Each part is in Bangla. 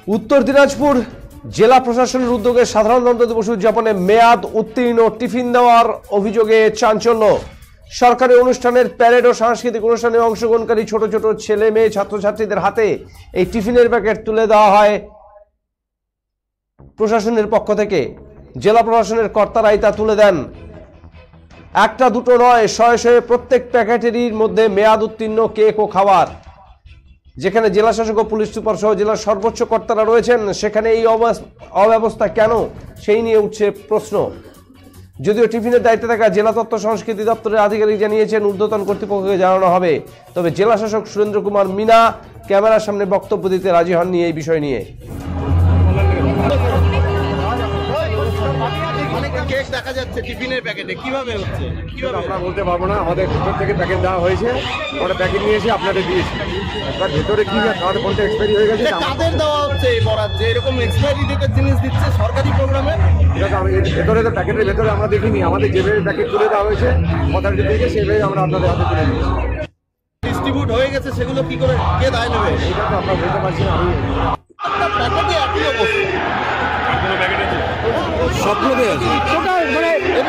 উত্তর দিনাজপুর জেলা প্রশাসনের উদ্যোগে সাধারণতন্ত্র দিবস উদযাপনে মেয়াদ উত্তীর্ণ টিফিন দেওয়ার অভিযোগে চাঞ্চল্য। সরকারি অনুষ্ঠানের প্যারেড ও সাংস্কৃতিক অনুষ্ঠানে অংশগ্রহণকারী ছোট ছোট ছেলে মেয়ে ছাত্রছাত্রীদের হাতে এই টিফিনের প্যাকেট তুলে দেওয়া হয় প্রশাসনের পক্ষ থেকে। জেলা প্রশাসনের কর্তারাই তা তুলে দেন। একটা দুটো নয়, শয়ে শয়ে প্রত্যেক প্যাকেটেরই মধ্যে মেয়াদ উত্তীর্ণ কেক ও খাবার। যেখানে জেলা শাসক ও পুলিশ সুপার সহ জেলার সর্বোচ্চ কর্তারা রয়েছেন, সেখানে এই অব্যবস্থা কেন সেই নিয়ে উঠছে প্রশ্ন। যদিও টিফিনের দায়িত্বে থাকা জেলা তথ্য সংস্কৃতি দপ্তরের আধিকারিক জানিয়েছেন ঊর্ধ্বতন কর্তৃপক্ষকে জানানো হবে, তবে জেলা শাসক সুরেন্দ্র কুমার মিনা ক্যামেরার সামনে বক্তব্য দিতে রাজি হননি এই বিষয় নিয়ে। কেক দেখা যাচ্ছে টিফিনের প্যাকেটে, কিভাবে হচ্ছে কিভাবে আমরা বলতে পারবো না। আমাদের ভিতর থেকে প্যাকেট দেওয়া হয়েছে, আমরা প্যাকেট নিয়ে এসে আপনাদের দিয়েছি। এবার ভেতরে কি কার্ড কোনটা এক্সপায়ারি হয়ে গেছে, কাদের দেওয়া হচ্ছে এই বরাদ যে এরকম এক্সপায়ারি ডেটের জিনিস দিচ্ছে সরকারি প্রোগ্রামে? ভেতরে তো প্যাকেটের ভেতরে আমরা দেখিনি। আমাদের যেভাবে প্যাকেট তুলে দেওয়া হয়েছে অথরিটি থেকে, সেভাবে আমরা আপনাদের হাতে তুলে দিয়েছি। ডিস্ট্রিবিউট হয়ে গেছে, সেগুলো কি করে কে দায় নেবে এটা তো আমরা বলতে পারছি না। প্যাকেটে একই অবস্থা, কোনো প্যাকেট আছে সবগুলোতে আছে টোটাল মানে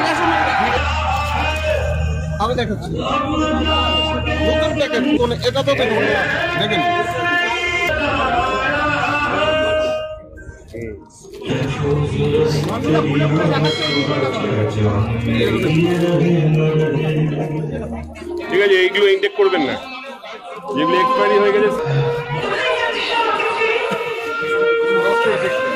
আমি দেখাচ্ছি নতুন প্যাকেট কোন এটা তো দেখুন, দেখেন ঠিক আছে। এইগুলো ইনটেক করবেন না, যেগুলো এক্সপায়ারি হয়ে গেছে।